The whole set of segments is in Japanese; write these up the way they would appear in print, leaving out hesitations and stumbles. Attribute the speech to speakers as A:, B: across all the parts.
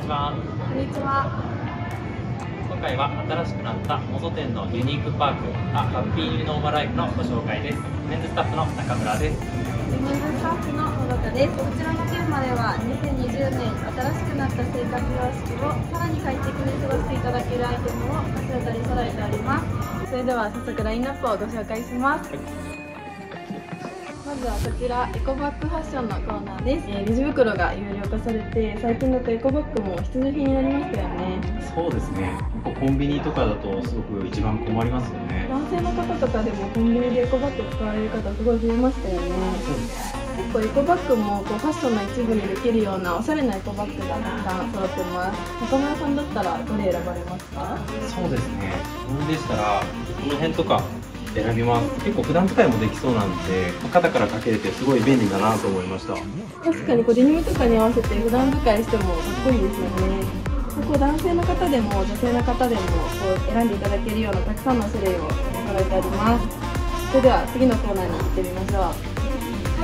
A: は。
B: こんにちは。
A: 今回は新しくなったモゾ店のユニークパーク、ハッピーニューノーマルライフのご紹介です。メンズスタッフの中村です。
B: メンズスタッフの野中です。こちらのテーマでは2020年新しくなった生活様式をさらに快適に過ごしていただけるアイテムを多数取り揃えております。それでは早速ラインナップをご紹介します。まずはこちらエコバッグファッションのコーナーです。レジ袋が有料化されて、最近だとエコバッグも必需品になりましたよね。
A: そうですね。コンビニとかだとすごく一番困りますよね。
B: 男性の方とかでもコンビニでエコバッグ使われる方すごい増えましたよね。結構エコバッグもファッションの一部にできるようなおしゃれなエコバッグがたくさん揃ってます。中村さんだったらどれ選ばれますか？
A: そうですね。僕でしたらこの辺とか選びます。結構普段使いもできそうなんで、肩からかけれてすごい便利だなと思いました。
B: 確かにデニムとかに合わせて普段使いしてもかっこいいですよね。男性の方でも女性の方でも選んでいただけるようなたくさんの種類を取り揃えております。それでは次のコーナーに行ってみましょう。はい、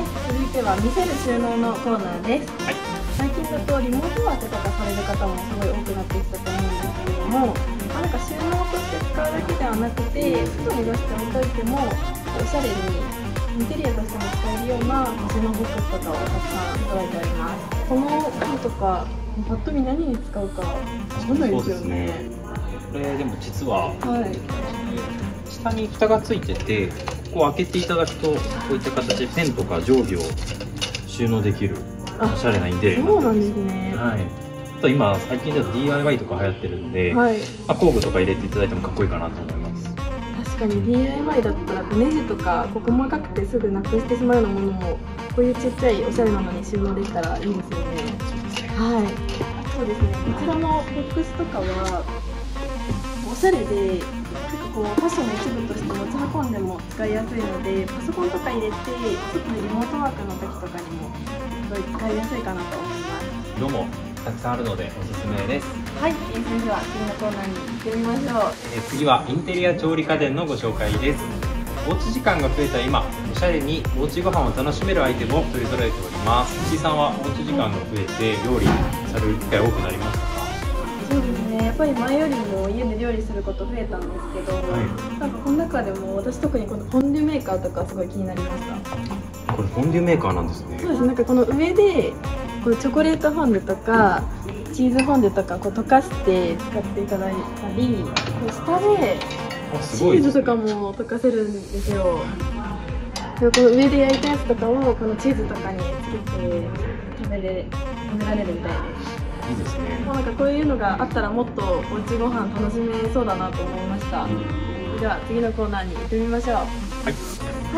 B: 続いては見せる収納のコーナーです。はい、最近だとリモートワークとかされる方もすごい多くなってきたと思うんですけれども、なんか収納として使うだけではなくて、外に出して置いといてもおしゃれにインテリアとしても使えるような収納ボックスとかをたくさん揃えております。この缶とかパッと見何に使うか分かんないですよね。
A: これでも実は、下に蓋がついてて、ここを開けていただくとこういった形でペンとか定規を収納できるおしゃれなインテリアになってます。
B: そうなんですね。
A: はい。あと今最近だと DIY とか流行ってるんで、工具とか入れていただいてもかっこいいかなと思います。確
B: かに DIY だったらネジとか細かくてすぐなくしてしまうようなものもこういうちっちゃいおしゃれなのに収納できたらいいですよね。はい、そうですね。こちらのボックスとかはおしゃれで結構ファッションの一部として持ち運んでも使いやすいので、パソコンとか入れて外でリモートワークの時とかにもすごい使いやすいかなと思います。
A: 色もたくさんあるのでおすすめです。
B: はい、それでは次のコーナーに行ってみましょう。
A: 次はインテリア調理家電のご紹介です。おうち時間が増えた今、おしゃれにおうちご飯を楽しめるアイテムを取り揃えております。石井さんはおうち時間が増えて料理される機会多くなりましたか？
B: そうですね。やっぱり前よりも家で料理すること増えたんですけど、なんかこの中でも私特にこのフォンデュメーカーとかすごい気になりました。
A: これフォンデュメーカーなんですね。
B: そうです。なんかこの上でこれチョコレートフォンデュとかチーズフォンデュとか溶かして使っていただいたり、下でチーズとかも溶かせるんですよ。この上で焼いたやつとかをこのチーズとかにつけて食べられるみたいです。
A: いいですね。
B: なんかこういうのがあったらもっとおうちご飯楽しめそうだなと思いました。では次のコーナーに行ってみましょう。はい、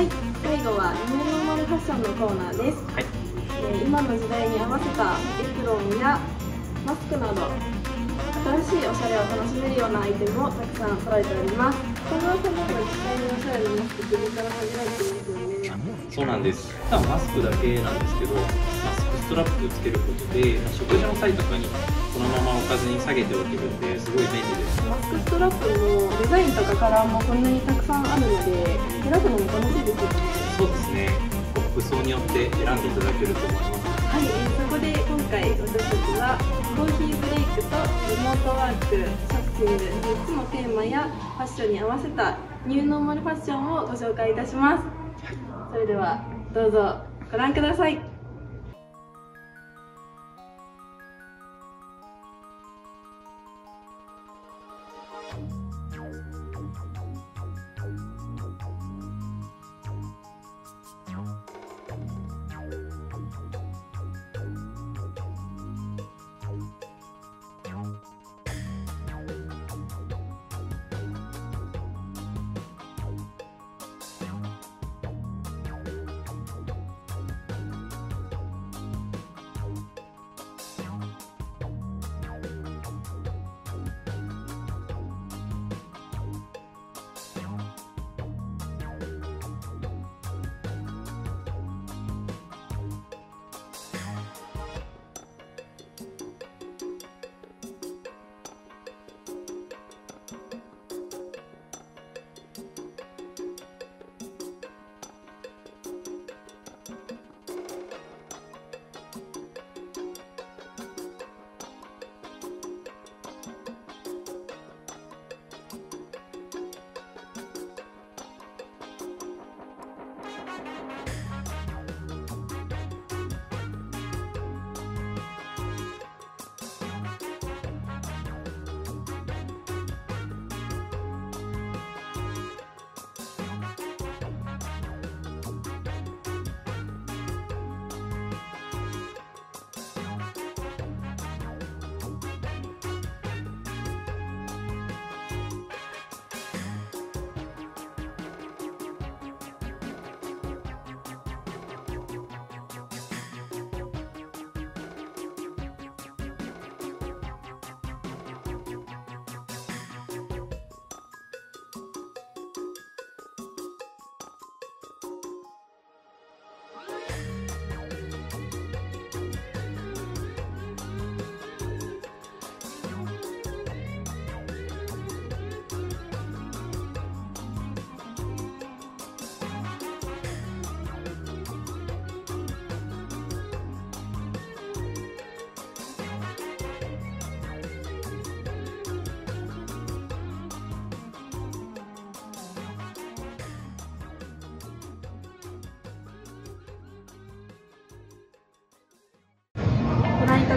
B: 最後はニューノーマルファッションのコーナーです。今の時代に合わせたエプロンやマスクなど新しいおしゃれを楽しめるようなアイテムをたくさん揃えております。北川さんも実際におしゃれなマスクって自分から始めていますよね。
A: そうなんです。普段マスクだけなんですけど、マスクストラップつけることで食事の際とかにこのまま置かずに下げておけるんですごい便利です。
B: マスクストラップもデザインとかカラーもこんなにたくさんあるので選ぶのも楽しいですよね。
A: そうですね。服装によって選んでいただけると思います。
B: はい、そこで今回私たちはコーヒーブレイクとリモートワーク、ショッピング3つのテーマやファッションに合わせたニューノーマルファッションをご紹介いたします。それではどうぞご覧ください。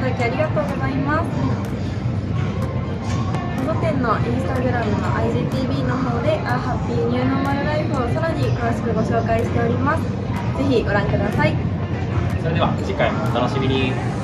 B: だきありがとうございます。当店のインスタグラムの IGTV の方でハッピーニューノーマルライフをさらに詳しくご紹介しております。ぜひご覧ください。
A: それでは次回もお楽しみに。